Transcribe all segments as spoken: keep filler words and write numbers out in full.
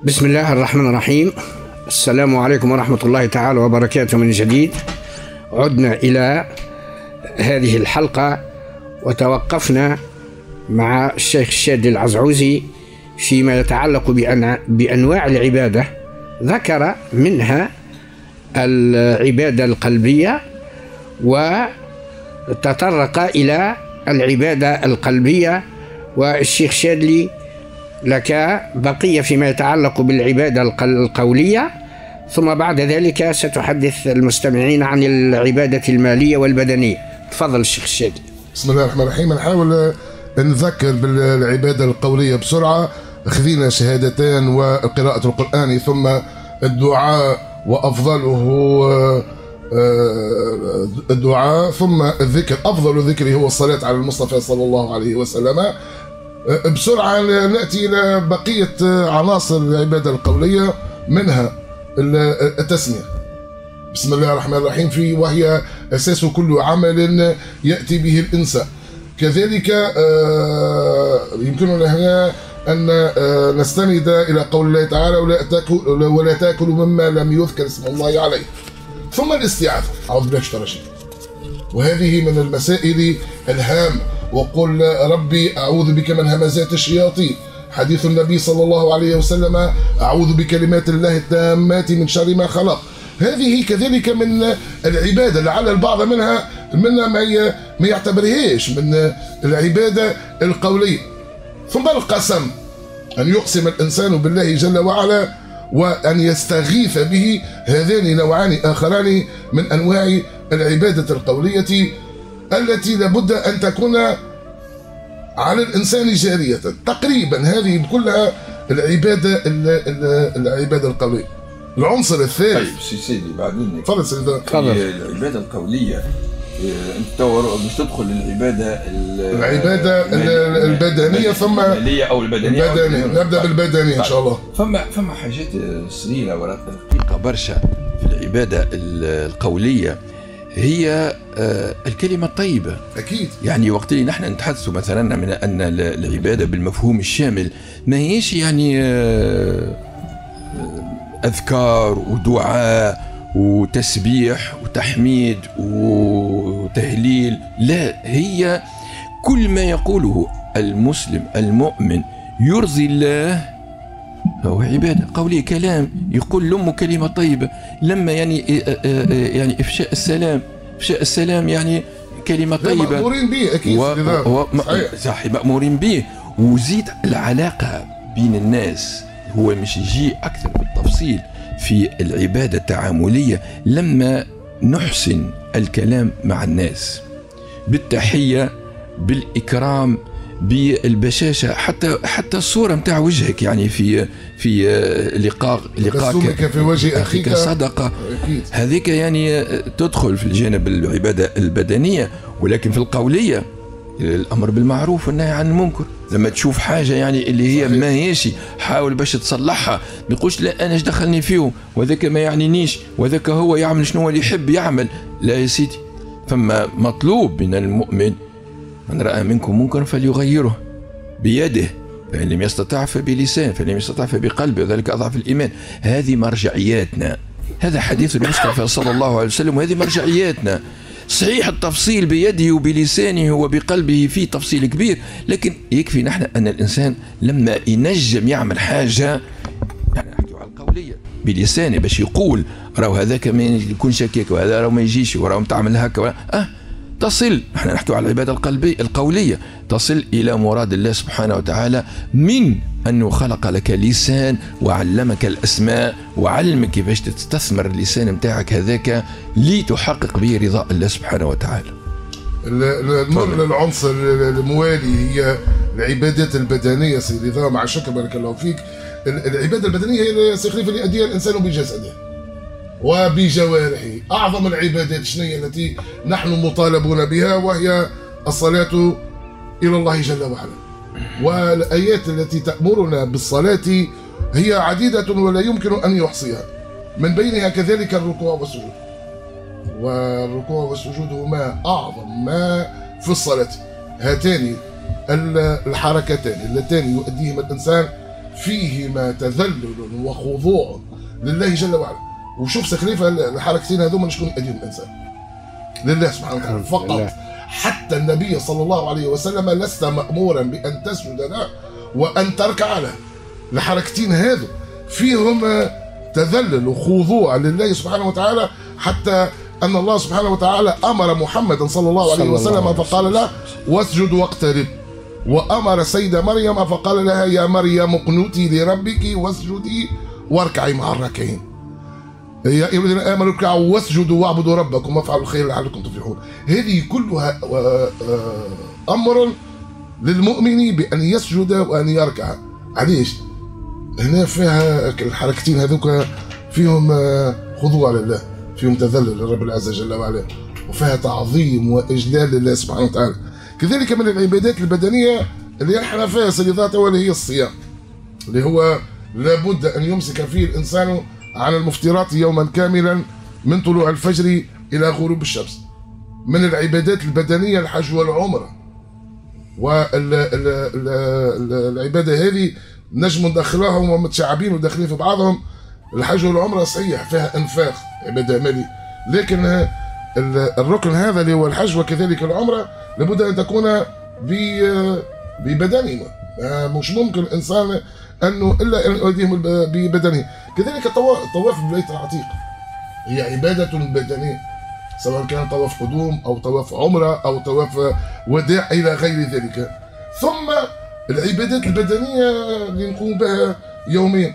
بسم الله الرحمن الرحيم. السلام عليكم ورحمة الله تعالى وبركاته. من جديد عدنا إلى هذه الحلقة، وتوقفنا مع الشيخ الشادي العزعوزي فيما يتعلق بأنواع العبادة. ذكر منها العبادة القلبية وتطرق إلى العبادة القلبية. والشيخ شادلي لك بقية فيما يتعلق بالعبادة القولية، ثم بعد ذلك ستحدث المستمعين عن العبادة المالية والبدنية. تفضل الشيخ الشادلي. بسم الله الرحمن الرحيم. نحاول نذكر بالعبادة القولية بسرعة. خذينا شهادتين وقراءة القرآن ثم الدعاء، وأفضله الدعاء ثم الذكر. أفضل الذكر هو الصلاة على المصطفى صلى الله عليه وسلم. بسرعة نأتي إلى بقية عناصر العبادة القولية، منها التسمية بسم الله الرحمن الرحيم، في وهي أساس كل عمل يأتي به الإنسان. كذلك يمكننا هنا أن نستند إلى قول الله تعالى ولا تاكلوا ولا تاكلوا مما لم يذكر اسم الله عليه. ثم الاستعاذة، أعوذ بالله من الشيطان الرجيم، وهذه من المسائل الهامة. وقل ربي أعوذ بك من همزات الشياطين، حديث النبي صلى الله عليه وسلم أعوذ بكلمات الله التامات من شر ما خلق. هذه كذلك من العبادة، لعل البعض منها منها ما ما يعتبرهاش من العبادة القولية. ثم القسم، أن يقسم الإنسان بالله جل وعلا وأن يستغيث به. هذان نوعان آخران من أنواع العبادة القولية التي لابد أن تكون على الإنسان جارية. تقريبا هذه كلها العبادة العبادة القولية. العنصر الثالث. طيب سيدي بعدين تفضل سيدي. العبادة القولية انت مش تدخل العبادة العبادة البدنية ثم المالية أو البدنية. البدنية. نبدأ بالبدنية إن شاء الله. فما فما حاجات صغيرة ورقيقة برشا في العبادة القولية، هي الكلمة الطيبة. أكيد. يعني وقت اللي نحن نتحدث مثلا من أن العبادة بالمفهوم الشامل ما هيش يعني أذكار ودعاء وتسبيح وتحميد وتهليل، لا، هي كل ما يقوله المسلم المؤمن يرضي الله هو عبادة قولية. كلام يقول لأمه كلمة طيبة، لما يعني يعني إفشاء السلام، إفشاء السلام يعني كلمة طيبة مأمورين به. أكيد. و... و... صحيح مأمورين به. وزيد العلاقة بين الناس، هو مش يجي أكثر بالتفصيل في العبادة التعاملية لما نحسن الكلام مع الناس بالتحية بالإكرام بالبشاشة، حتى حتى الصورة متاع وجهك يعني في في لقاء لقاءك في وجه أخيك صدقة. هذيك يعني تدخل في الجانب العبادة البدنية. ولكن في القولية الأمر بالمعروف والنهي عن المنكر. لما تشوف حاجة يعني اللي هي ما هيش، حاول باش تصلحها. ما يقولش لا أنا ايش دخلني فيهم وذاك ما يعنينيش وذاك هو يعمل شنو اللي يحب يعمل. لا يا سيدي، فما مطلوب من المؤمن من رأى منكم منكرا فليغيره بيده، فإن لم يستطع فبلسانه، فإن لم يستطع فبقلبه، وذلك أضعف الإيمان. هذه مرجعياتنا، هذا حديث المصطفى صلى الله عليه وسلم، وهذه مرجعياتنا. صحيح التفصيل بيده وبلسانه وبقلبه فيه تفصيل كبير، لكن يكفي نحن أن الإنسان لما ينجم يعمل حاجة، يعني نحكي على القولية بلسانه باش يقول راهو هذاك ما يكون شكاك وهذا راهو ما يجيش وراهو تعمل هكا اه تصل. نحن نحكي على العبادة القلبية القولية، تصل إلى مراد الله سبحانه وتعالى من أنه خلق لك لسان وعلمك الأسماء وعلمك كيفاش تستثمر اللسان متاعك هذاك لتحقق به رضاء الله سبحانه وتعالى. نمر للعنصر الموالي، هي العبادات البدنية. سيدي ذا مع الشكر بارك الله فيك. العبادة البدنية هي سيخليف اللي يؤديها الإنسان بجسده وبجوارحه. أعظم العبادات شنية التي نحن مطالبون بها؟ وهي الصلاة إلى الله جل وعلا. والآيات التي تأمرنا بالصلاة هي عديدة ولا يمكن أن يحصيها، من بينها كذلك الركوع والسجود. والركوع والسجود هما أعظم ما في الصلاة. هاتان الحركتان اللتان يؤديهما الإنسان فيهما تذلل وخضوع لله جل وعلا. وشوف سخليفة الحركتين هذوما شكون أدين الإنسان لله سبحانه وتعالى فقط. حتى النبي صلى الله عليه وسلم لست مأمورا بأن تسجد له وأن تركع له. الحركتين هذو فيهم تذلل وخضوع لله سبحانه وتعالى، حتى أن الله سبحانه وتعالى أمر محمدا صلى الله عليه وسلم فقال له واسجد واقترب، وأمر سيدة مريم فقال لها يا مريم اقنتي لربك واسجدي واركعي مع الراكعين. يا أيها الذين آمنوا اركعوا واسجدوا واعبدوا ربكم وافعلوا الخير لعلكم تفلحون. هذه كلها أمر للمؤمن بأن يسجد وأن يركع. علاش؟ هنا فيها الحركتين هذوك فيهم خضوع لله، فيهم تذلل للرب العز جل وعلا، وفيها تعظيم وإجلال لله سبحانه وتعالى. كذلك من العبادات البدنية اللي احنا فيها سيداتها واللي هي الصيام، اللي هو لابد أن يمسك فيه الإنسان عن المفطرات يوما كاملا من طلوع الفجر إلى غروب الشمس. من العبادات البدنية الحج والعمرة، والعبادة هذه نجم ندخلهم ومتشعبين وداخلين في بعضهم. الحج والعمرة صحيح فيها انفاق عبادة مالية، لكن الركن هذا اللي هو الحج وكذلك العمرة لابد ان تكون ببدنه. مش ممكن الانسان انه الا ان يؤديهم ببدنه. كذلك الطواف بالبيت العتيق هي عبادة بدنية، سواء كان طواف قدوم او طواف عمرة او طواف وداع الى غير ذلك. ثم العبادات البدنية اللي نقوم بها يوميا،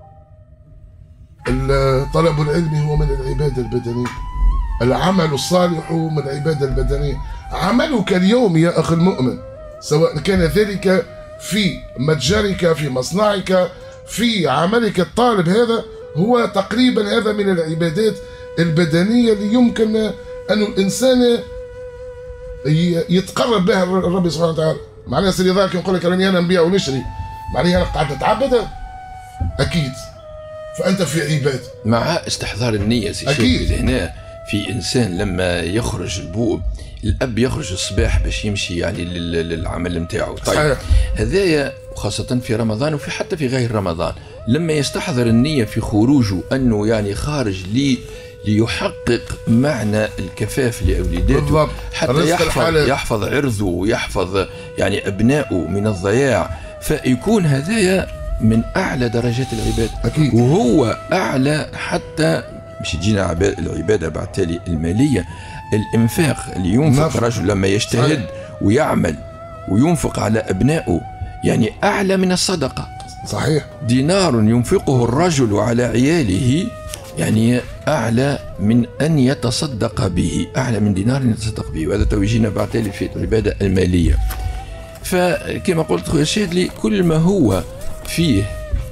طلب العلم هو من العبادة البدنية، العمل الصالح من العبادة البدنية. عملك اليوم يا أخي المؤمن سواء كان ذلك في متجرك في مصنعك في عملك الطالب، هذا هو تقريبا هذا من العبادات البدنية اللي يمكن أن الإنسان يتقرب بها الرب سبحانه وتعالى. معناها سيدي ذاك يقول لك راني أنا نبيع ونشري، معناها أنا قاعد نتعبد أكيد، فأنت في عبادة مع استحضار النية. أكيد هنا في إنسان لما يخرج البوء، الأب يخرج الصباح باش يمشي يعني للعمل نتاعو، طيب هذايا وخاصة في رمضان وفي حتى في غير رمضان، لما يستحضر النية في خروجه أنه يعني خارج لي ليحقق معنى الكفاف لأولاداته، حتى يحفظ يحفظ عرضه ويحفظ يعني أبنائه من الضياع، فيكون هذايا من أعلى درجات العبادة. أكيد. وهو أعلى حتى مش تجينا العبادة بعد تالي المالية، الإنفاق اللي ينفق رجل لما يجتهد صحيح. ويعمل وينفق على أبنائه يعني أعلى من الصدقة. صحيح. دينار ينفقه الرجل على عياله يعني أعلى من أن يتصدق به، أعلى من دينار يتصدق به، وهذا توجينا بعد تالي في العبادة المالية. فكما قلت خويا الشادلي، كل ما هو فيه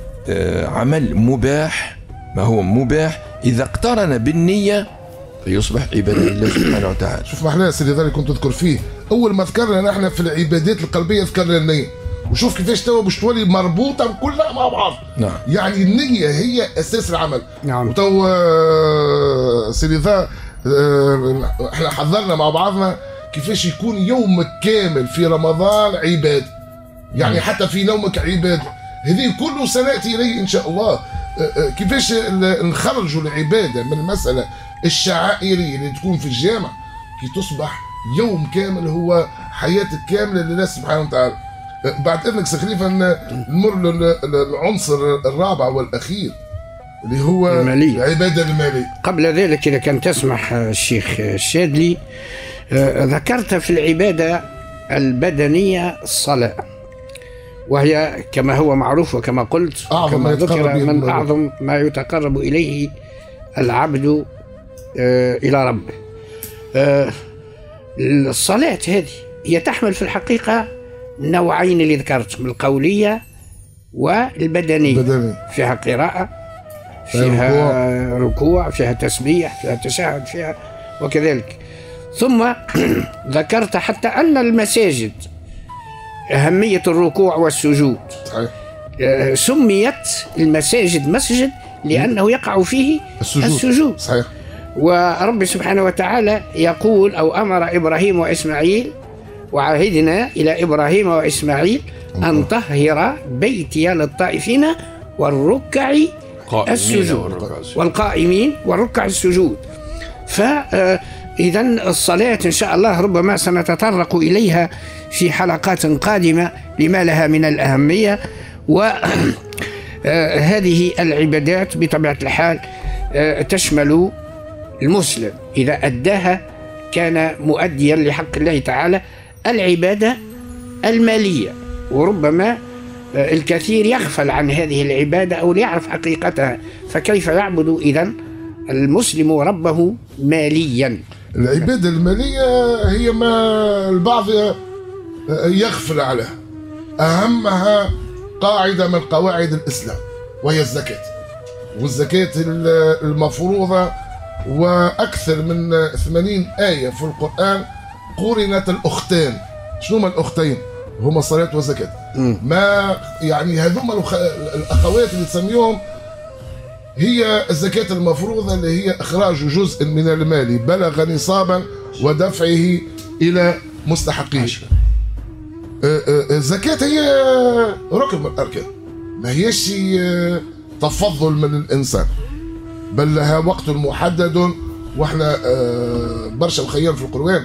عمل مباح، ما هو مباح إذا اقترن بالنية فيصبح عبادة لله سبحانه وتعالى. شوف محلاها سيدي ذلك كنت تذكر فيه، أول ما ذكرنا نحن في العبادات القلبية ذكرنا النية، وشوف كيفاش توا باش تولي مربوطة كلها مع بعض. نعم. يعني النية هي أساس العمل. نعم. وتوا سيدي ذا احنا حضرنا مع بعضنا كيفاش يكون يومك كامل في رمضان عبادة، يعني نعم. حتى في نومك عبادة، هذه كله سنأتي إليه إن شاء الله. كيفاش نخرجوا العبادة من المسألة الشعائرية اللي تكون في الجامع كي تصبح يوم كامل هو حياتك كاملة لله سبحانه وتعالى. بعد إذنك سخليفة نمر للعنصر الرابع والأخير اللي هو المالية. العبادة المالية. قبل ذلك إذا كان تسمح الشيخ الشادلي، ذكرت في العبادة البدنية الصلاة، وهي كما هو معروف وكما قلت كما ذكر من أعظم ما يتقرب إليه العبد إلى ربه. الصلاة هذه هي تحمل في الحقيقة نوعين اللي ذكرت، من القولية والبدنية. بدني. فيها قراءة، فيها ركوع، فيها تسبيح، فيها تشهد، فيها وكذلك. ثم ذكرت حتى أن المساجد أهمية الركوع والسجود. صحيح. سميت المساجد مسجد لأنه يقع فيه السجود, السجود. صحيح. ورب سبحانه وتعالى يقول أو أمر إبراهيم وإسماعيل وعهدنا إلى إبراهيم وإسماعيل أن طهر بيتي للطائفين والركع السجود والقائمين والركع السجود. فإذا الصلاة إن شاء الله ربما سنتطرق إليها في حلقات قادمة لما لها من الأهمية. وهذه العبادات بطبيعة الحال تشمل المسلم إذا أداها كان مؤديا لحق الله تعالى العبادة المالية، وربما الكثير يغفل عن هذه العبادة أو لا يعرف حقيقتها، فكيف يعبد إذن المسلم ربه ماليا؟ العبادة المالية هي ما البعض يغفل عليها، أهمها قاعدة من قواعد الإسلام وهي الزكاة، والزكاة المفروضة وأكثر من ثمانين آية في القرآن قرنت الأختان. شنو هما الأختين؟ هما الصلاة والزكاة. ما يعني هذوما الأخوات اللي تسميهم هي الزكاة المفروضة اللي هي إخراج جزء من المال بلغ نصابا ودفعه إلى مستحقيه. الزكاة هي ركن من الأركان، ما هيش تفضل من الإنسان، بل لها وقت محدد. واحنا برشا الخيار في القرآن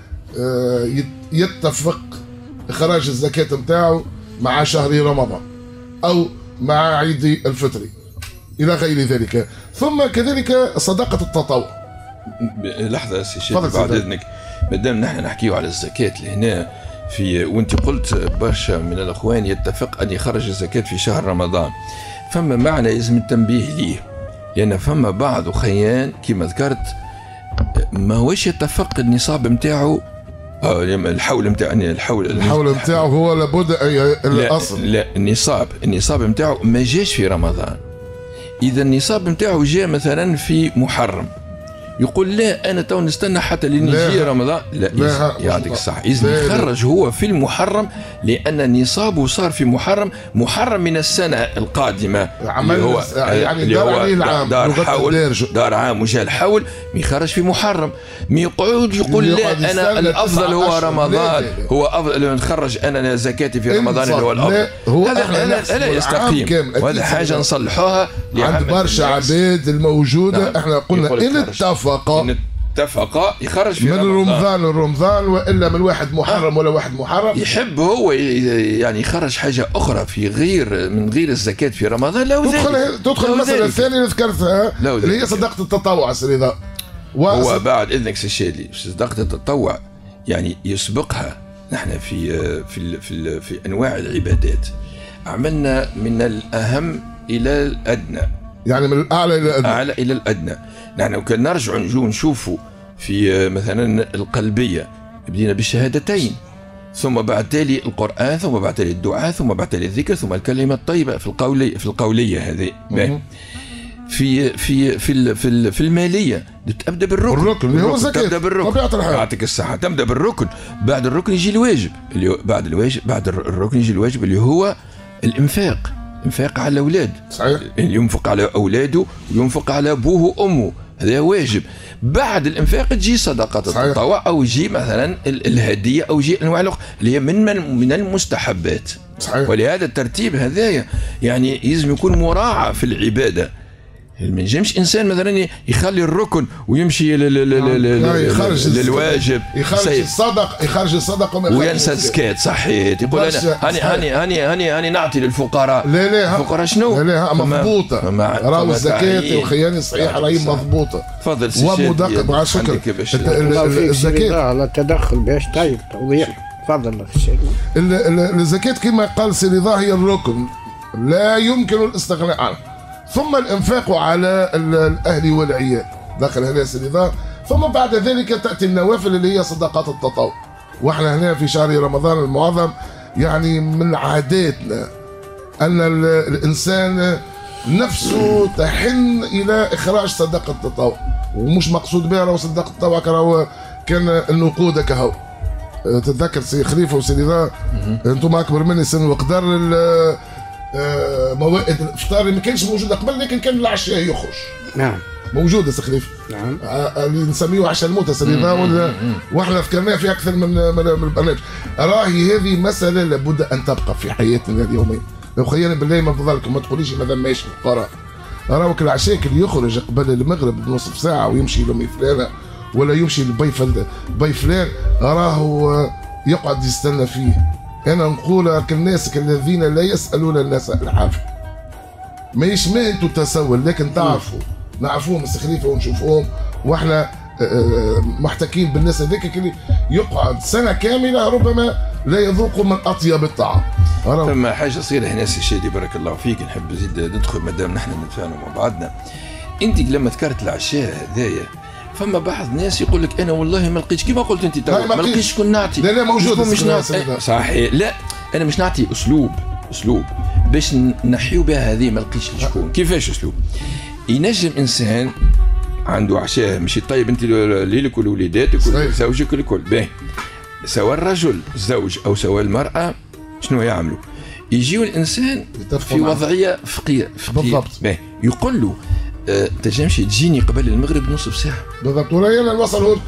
يتفق إخراج الزكاة نتاعو مع شهر رمضان أو مع عيد الفطر إلى غير ذلك. ثم كذلك صدقة التطوع. لحظة سي شيخ بعد إذنك، مادام نحن نحكيو على الزكاة لهنا في وانت قلت برشا من الأخوان يتفق أن يخرج الزكاة في شهر رمضان، فما معنى لازم التنبيه ليه، لأن فما بعض خيان كما ذكرت ما هوش يتفق النصاب نتاعو اه الحول نتاع الحول الحول نتاعو هو لابد الاصل. لا, لا النصاب النصاب نتاعو ما جاش في رمضان. اذا النصاب نتاعو جاء مثلا في محرم، يقول لا انا تو نستنى حتى لين يجي رمضان. لا, لا يعطيك الصح، اذا يخرج هو في المحرم لان نصابه صار في محرم، محرم من السنه القادمه اللي هو يعني اللي دار عليه العام، دار حول دار عام وجاء الحول يخرج في محرم. ما يقعد يقول لا انا الافضل هو رمضان، هو افضل نخرج انا زكاتي في رمضان اللي هو الافضل. هذا لا يستقيم، وهذا حاجه نصلحوها عند برشا عباد الموجوده. احنا قلنا ان اتفق إن اتفق يخرج في من رمضان لرمضان، والا من واحد محرم ولا واحد محرم يحب هو يعني يخرج حاجه اخرى في غير من غير الزكاه في رمضان. لو تدخل تدخل المساله الثانيه اللي ذكرتها اللي هي صدقه التطوع سيدي رضا. هو بعد اذنك سي الشادلي صدقه التطوع يعني يسبقها نحن في في في, في انواع العبادات عملنا من الاهم الى الادنى، يعني من الاعلى الى الادنى. اعلى الى الادنى. نحن كان نرجع نجو نشوفوا في مثلا القلبية بدينا بالشهادتين، ثم بعد تالي القرآن، ثم بعد تالي الدعاء، ثم بعد تالي الذكر، ثم الكلمة الطيبة في القولية في القولية هذه. في في في في, في المالية تبدا بالركن، الركن اللي هو الزكاة، تبدا بالركن. يعطيك الصحة، تبدا بالركن، بعد الركن يجي الواجب، اللي بعد الواجب بعد الركن يجي الواجب اللي هو الإنفاق، إنفاق على الأولاد. صحيح. ينفق على أولاده وينفق على أبوه وأمه، هذا واجب. بعد الإنفاق تجي صدقة التطوع أو يجي مثلا الهدية أو يجي أنواع الأخرى اللي هي من من المستحبات. صحيح. ولهذا الترتيب هذايا يعني لازم يكون مراعى في العبادة. ما ينجمش انسان مثلا يخلي الركن ويمشي للواجب، يخرج الصدق يخرج الصدق وينسى الزكاة. صحيح. يقول انا هاني هاني هاني هاني هاني نعطي للفقراء. لا لا الفقراء شنو؟ لا لا مضبوطه، راهو الزكاة والخيانة الصحيحة راهي مضبوطه. تفضل سي ومدقق مع شكر الزكاة على التدخل باش طيب توضيح. تفضل الشيخ. الزكاة كما قال سي رضا هي الركن لا يمكن الاستغناء عنه، ثم الإنفاق على الأهل والعيال داخل هذا السنة، ثم بعد ذلك تأتي النوافل اللي هي صدقات التطوع. واحنا هنا في شهر رمضان المعظم يعني من عاداتنا أن الإنسان نفسه تحن إلى إخراج صدقة التطوع، ومش مقصود بها راهو صدقة التطوع كراهو كان النقود كهو. تتذكر سي خليفة وسي رضا، انتم أكبر مني سن وقدر آه موائد الافطار اللي ما كانش موجوده قبل، لكن كان العشاء يخرج. نعم موجوده سخليف. نعم اللي نسميه عشاء الموتى سليفا، واحنا ذكرناه في اكثر من من البرنامج. راهي هذه مساله لابد ان تبقى في حياتنا اليوميه. لو خيرنا بالله ما فضلكم ما تقوليش ما ذماش الفقراء. راهو العشاء اللي يخرج قبل المغرب بنصف ساعه ويمشي لامي فلانه ولا يمشي لبي بي فلان، راهو يقعد يستنى فيه. انا نقول كالناس الذين لا يسالون الناس الحافه. ما يشمه انتم تسول، لكن تعرفوا نعرفوهم السخليفه ونشوفوهم، واحنا محتكين بالناس هذيك اللي يقعد سنه كامله ربما لا يذوق من اطيب الطعام. ثم حاجه صغيره هنا سي شادي بارك الله فيك، نحب نزيد ندخل مادام نحن نتفاهموا مع بعضنا. انت لما ذكرت العشاء هذايا، فما بعض الناس يقول لك انا والله ما لقيتش كيما قلت انت ما لقيتش شكون نعطي. لا لا موجود مش نعطي صحيح. لا انا مش نعطي اسلوب اسلوب باش نحيو بها هذه ما لقيتش شكون. كيفاش اسلوب؟ ينجم انسان عنده عشاء مش طيب انت ليلك ولوليداتك وزوجك الكل باهي، سواء الرجل الزوج او سواء المراه شنو يعملوا؟ يجيو الانسان في وضعيه فقيره بالضبط باهي، يقول له أه تنجمش تجيني قبل المغرب نصف ساعه بالضبط، ولا انا نوصل.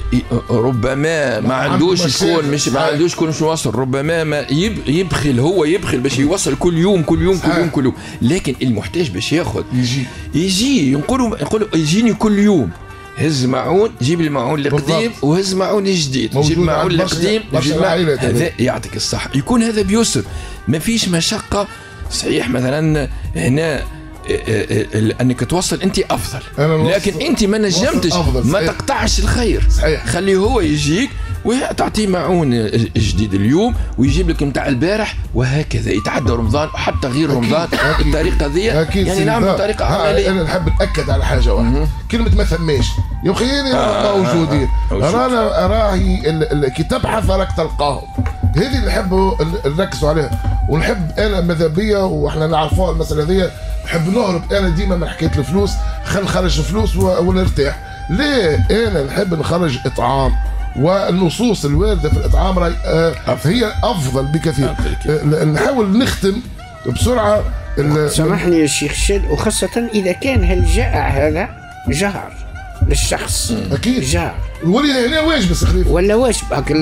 ربما ما عندوش شكون مش ما عندوش شكون باش يوصل، ربما ما يبخل هو يبخل باش يوصل كل يوم كل يوم كل يوم كل يوم، لكن المحتاج باش ياخذ يجي يجي ينقلوا يقولوا يجيني كل يوم. هز معون جيب المعون القديم وهز معون الجديد، جيب المعون القديم هذا يعطيك الصحه. يكون هذا بيسر ما فيش مشقه. صحيح مثلا هنا انك توصل انت افضل، لكن انت ما نجمتش ما تقطعش الخير. صحيح. خليه هو يجيك وتعطيه معون جديد اليوم ويجيب لك نتاع البارح، وهكذا يتعدى رمضان وحتى غير رمضان بالطريقه ذي. يعني نعمل بطريقه عمليه. انا نحب ناكد على حاجه واحده، كلمه ما ثماش يا خيري آه موجودين. رانا راهي كي تبحث راك تلقاهم. هذه اللي نحبوا نركزوا عليها، ونحب انا ماذا بيا واحنا نعرفوها المساله ذي. نحب نهرب انا ديما من حكايه الفلوس، خل نخرج الفلوس ونرتاح. ليه؟ انا نحب نخرج اطعام، والنصوص الوارده في الاطعام راي آه هي افضل بكثير. آه نحاول نختم بسرعه. سامحني يا شيخ شاد، وخاصه اذا كان هالجائع هذا جار للشخص. اكيد جار ولي هنا واجب السخريف ولا واجب.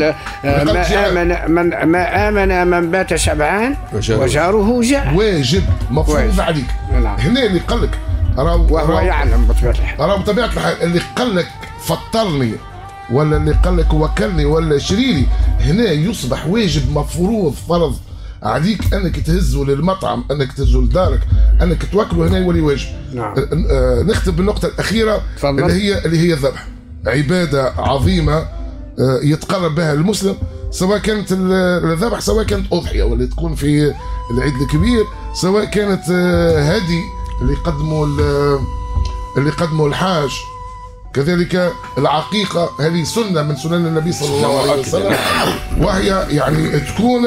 ما امن من ما امن من بات شبعان وجاره جاع. واجب مفروض عليك. هنا اللي قال لك وهو يعلم بطبيعه الحال، راه بطبيعه الحال اللي قال لك فطرني ولا اللي قال لك وكلني ولا شريلي، هنا يصبح واجب مفروض فرض عليك انك تهزه للمطعم، انك تهزه لدارك، انك تواكله. هنا يولي واجب. نعم. نختم بالنقطه الاخيره فضل. اللي هي اللي هي الذبح. عباده عظيمه يتقرب بها المسلم، سواء كانت الذبح سواء كانت اضحيه واللي تكون في العيد الكبير، سواء كانت هدي اللي يقدموا اللي يقدموا الحاج، كذلك العقيقه هذه سنه من سنن النبي صلى الله عليه وسلم، وهي يعني تكون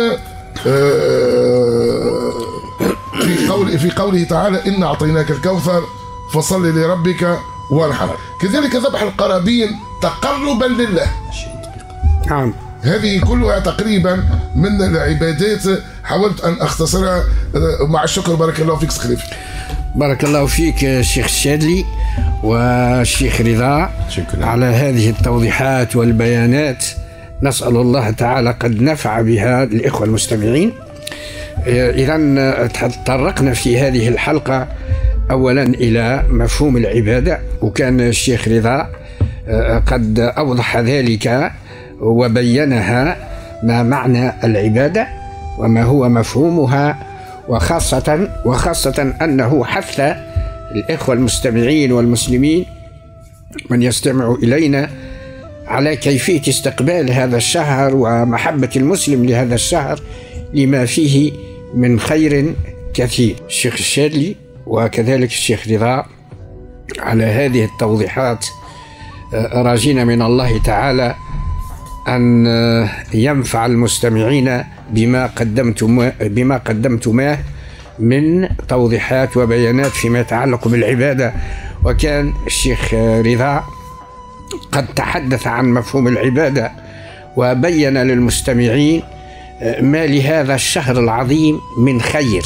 في قول في قوله تعالى إن أعطيناك الكوثر فصل لربك وانحر. كذلك ذبح القرابين تقربا لله. نعم. هذه كلها تقريبا من العبادات، حاولت أن أختصرها مع الشكر. بارك الله فيك سخريف. بارك الله فيك الشيخ الشادلي والشيخ رضا. شكرا على هذه التوضيحات والبيانات. نسأل الله تعالى قد نفع بها الإخوة المستمعين. إذا تطرقنا في هذه الحلقة أولا إلى مفهوم العبادة، وكان الشيخ رضا قد أوضح ذلك وبينها ما معنى العبادة وما هو مفهومها، وخاصة وخاصة أنه حث الإخوة المستمعين والمسلمين من يستمع إلينا على كيفية استقبال هذا الشهر ومحبة المسلم لهذا الشهر لما فيه من خير كثير. الشيخ الشادلي وكذلك الشيخ رضا على هذه التوضيحات، راجين من الله تعالى أن ينفع المستمعين بما قدمتم بما قدمتماه من توضيحات وبيانات فيما يتعلق بالعبادة. وكان الشيخ رضا قد تحدث عن مفهوم العبادة وبين للمستمعين ما لهذا الشهر العظيم من خير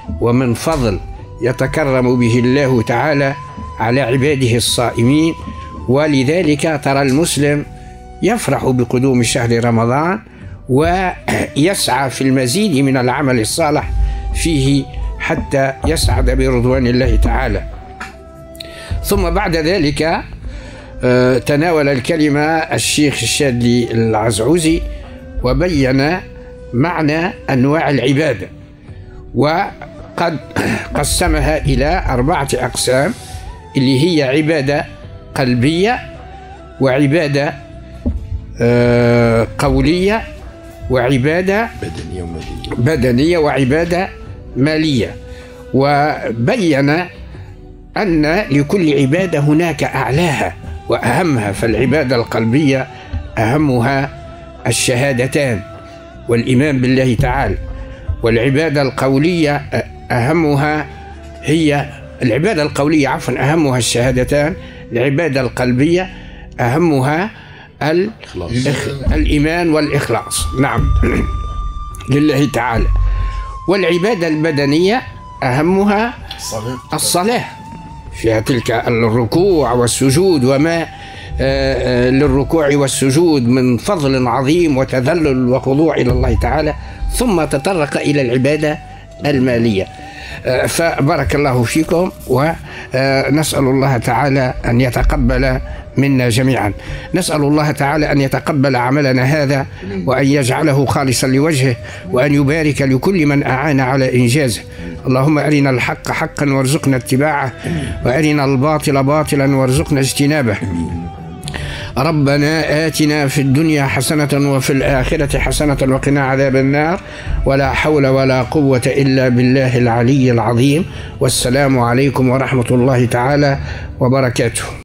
ومن فضل يتكرم به الله تعالى على عباده الصائمين. ولذلك ترى المسلم يفرح بقدوم شهر رمضان ويسعى في المزيد من العمل الصالح فيه حتى يسعد برضوان الله تعالى. ثم بعد ذلك تناول الكلمة الشيخ الشاذلي العزعوزي وبين معنى أنواع العبادة، وقد قسمها إلى أربعة أقسام، اللي هي عبادة قلبية، وعبادة قولية، وعبادة بدنية ومالية بدنية وعبادة مالية. وبين أن لكل عبادة هناك أعلاها وأهمها، فالعبادة القلبية أهمها الشهادتان والإيمان بالله تعالى، والعبادة القولية أهمها هي العبادة القولية عفوا أهمها الشهادتان، العبادة القلبية أهمها الإيمان والإخلاص نعم لله تعالى. والعبادة البدنية أهمها الصلاة، فيها تلك الركوع والسجود وما للركوع والسجود من فضل عظيم وتذلل وخضوع إلى الله تعالى. ثم تطرق إلى العبادة المالية. فبارك الله فيكم، ونسأل الله تعالى أن يتقبل منا جميعا. نسأل الله تعالى أن يتقبل عملنا هذا وأن يجعله خالصا لوجهه، وأن يبارك لكل من أعان على إنجازه. اللهم أرنا الحق حقا وارزقنا اتباعه، وأرنا الباطل باطلا وارزقنا اجتنابه. ربنا آتنا في الدنيا حسنة وفي الآخرة حسنة وقنا عذاب النار، ولا حول ولا قوة إلا بالله العلي العظيم. والسلام عليكم ورحمة الله تعالى وبركاته.